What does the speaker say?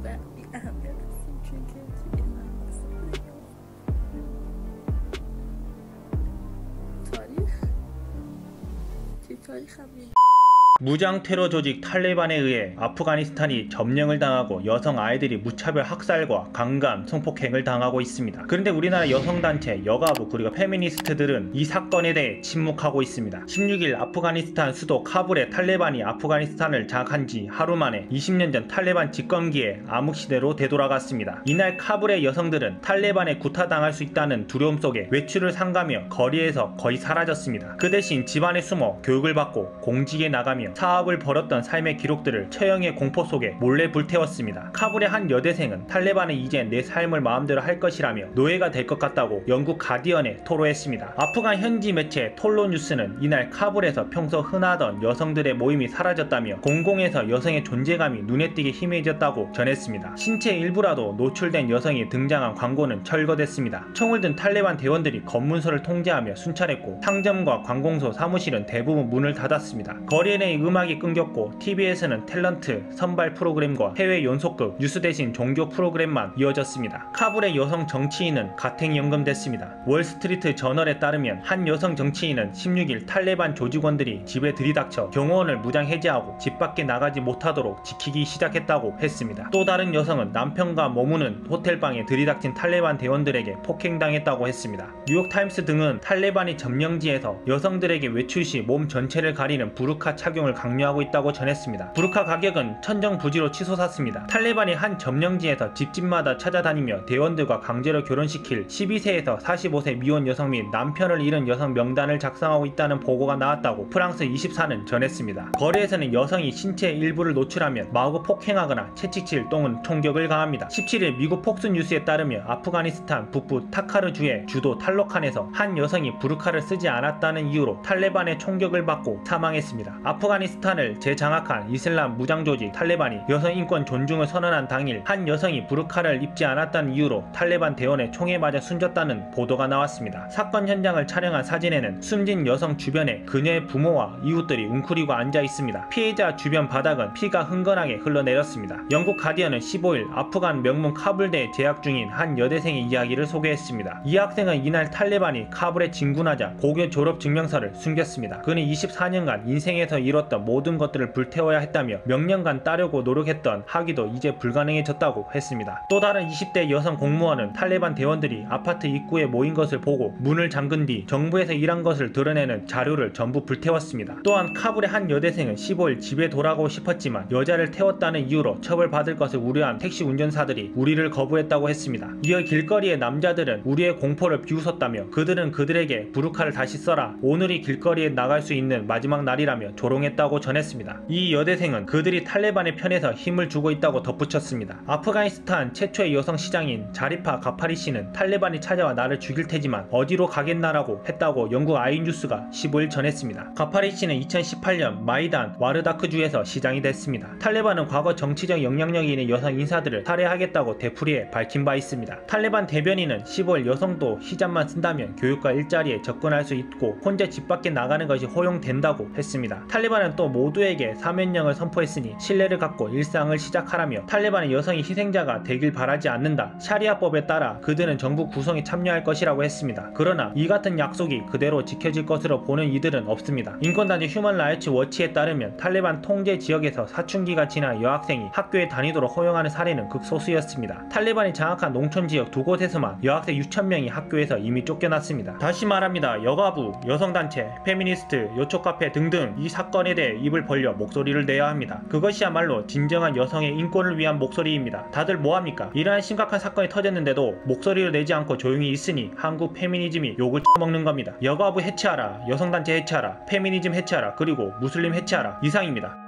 แบบนี้ahamnya çünkü tarih tarih 무장 테러 조직 탈레반에 의해 아프가니스탄이 점령을 당하고 여성 아이들이 무차별 학살과 강간, 성폭행을 당하고 있습니다. 그런데 우리나라 여성단체, 여가부 그리고 페미니스트들은 이 사건에 대해 침묵하고 있습니다. 16일 아프가니스탄 수도 카불에 탈레반이 아프가니스탄을 장악한 지 하루 만에 20년 전 탈레반 집권기에 암흑시대로 되돌아갔습니다. 이날 카불의 여성들은 탈레반에 구타당할 수 있다는 두려움 속에 외출을 삼가며 거리에서 거의 사라졌습니다. 그 대신 집안에 숨어 교육을 받고 공직에 나가며 사업을 벌였던 삶의 기록들을 처형의 공포 속에 몰래 불태웠습니다. 카불의 한 여대생은 탈레반은 이제 내 삶을 마음대로 할 것이라며 노예가 될 것 같다고 영국 가디언에 토로했습니다. 아프간 현지 매체 톨로 뉴스는 이날 카불에서 평소 흔하던 여성들의 모임이 사라졌다며 공공에서 여성의 존재감이 눈에 띄게 희미해졌다고 전했습니다. 신체 일부라도 노출된 여성이 등장한 광고는 철거됐습니다. 총을 든 탈레반 대원들이 검문소를 통제하며 순찰했고 상점과 관공서, 사무실은 대부분 문을 닫았습니다. 거리에는 음악이 끊겼고 TV에서는 탤런트, 선발 프로그램과 해외 연속극, 뉴스 대신 종교 프로그램만 이어졌습니다. 카불의 여성 정치인은 가택 연금됐습니다. 월스트리트 저널에 따르면 한 여성 정치인은 16일 탈레반 조직원들이 집에 들이닥쳐 경호원을 무장 해제하고 집 밖에 나가지 못하도록 지키기 시작했다고 했습니다. 또 다른 여성은 남편과 머무는 호텔방에 들이닥친 탈레반 대원들에게 폭행당했다고 했습니다. 뉴욕타임스 등은 탈레반이 점령지에서 여성들에게 외출 시 몸 전체를 가리는 부르카 착용을 강요하고 있다고 전했습니다. 부르카 가격은 천정부지로 치솟았습니다. 탈레반이 한 점령지에서 집집마다 찾아다니며 대원들과 강제로 결혼시킬 12세에서 45세 미혼 여성 및 남편을 잃은 여성 명단을 작성하고 있다는 보고가 나왔다고 프랑스 24는 전했습니다. 거리에서는 여성이 신체 일부를 노출하면 마구 폭행하거나 채찍질 또는 총격을 가합니다. 17일 미국 폭스뉴스에 따르면 아프가니스탄 북부 타카르주의 주도 탈로칸에서 한 여성이 부르카를 쓰지 않았다는 이유로 탈레반의 총격을 받고 사망했습니다. 아프가니스탄을 재장악한 이슬람 무장조직 탈레반이 여성 인권 존중을 선언한 당일 한 여성이 부르카를 입지 않았다는 이유로 탈레반 대원의 총에 맞아 숨졌다는 보도가 나왔습니다. 사건 현장을 촬영한 사진에는 숨진 여성 주변에 그녀의 부모와 이웃들이 웅크리고 앉아 있습니다. 피해자 주변 바닥은 피가 흥건하게 흘러내렸습니다. 영국 가디언은 15일 아프간 명문 카불대에 재학 중인 한 여대생의 이야기를 소개했습니다. 이 학생은 이날 탈레반이 카불에 진군하자 고교 졸업 증명서를 숨겼습니다. 그는 24년간 인생에서 이뤘던 모든 것들을 불태워야 했다며 몇 년간 따려고 노력했던 학위도 이제 불가능해졌다고 했습니다. 또 다른 20대 여성 공무원은 탈레반 대원들이 아파트 입구에 모인 것을 보고 문을 잠근 뒤 정부에서 일한 것을 드러내는 자료를 전부 불태웠습니다. 또한 카불의 한 여대생은 15일 집에 돌아가고 싶었지만 여자를 태웠다는 이유로 처벌받을 것을 우려한 택시 운전사들이 우리를 거부했다고 했습니다. 이어 길거리의 남자들은 우리의 공포를 비웃었다며 그들은 그들에게 부르카를 다시 써라, 오늘이 길거리에 나갈 수 있는 마지막 날이라며 조롱했다고 전했습니다. 이 여대생은 그들이 탈레반의 편에서 힘을 주고 있다고 덧붙였습니다. 아프가니스탄 최초의 여성 시장인 자리파 가파리 씨는 탈레반이 찾아와 나를 죽일 테지만 어디로 가겠나라고 했다고 영국 아이뉴스가 15일 전했습니다. 가파리 씨는 2018년 마이단 와르다크주에서 시장이 됐습니다. 탈레반은 과거 정치적 영향력이 있는 여성 인사들을 살해하겠다고 되풀이해 밝힌 바 있습니다. 탈레반 대변인은 15일 여성도 히잡만 쓴다면 교육과 일자리에 접근할 수 있고 혼자 집 밖에 나가는 것이 허용된다고 했습니다. 탈레반은 또 모두에게 사면령을 선포했으니 신뢰를 갖고 일상을 시작하라며 탈레반은 여성이 희생자가 되길 바라지 않는다, 샤리아법에 따라 그들은 정부 구성에 참여할 것이라고 했습니다. 그러나 이 같은 약속이 그대로 지켜질 것으로 보는 이들은 없습니다. 인권단체 휴먼 라이츠 워치에 따르면 탈레반 통제 지역에서 사춘기가 지나 여학생이 학교에 다니도록 허용하는 사례는 극소수였습니다. 탈레반이 장악한 농촌지역 두 곳에서만 여학생 6,000명이 학교에서 이미 쫓겨났습니다. 다시 말합니다. 여가부, 여성단체, 페미니스트, 요초카페 등등 이 사건에 대해 입을 벌려 목소리를 내야 합니다. 그것이야말로 진정한 여성의 인권을 위한 목소리입니다. 다들 뭐합니까? 이러한 심각한 사건이 터졌는데도 목소리를 내지 않고 조용히 있으니 한국 페미니즘이 욕을 처먹는 겁니다. 여가부 해체하라, 여성단체 해체하라, 페미니즘 해체하라, 그리고 무슬림 해체하라. 이상입니다.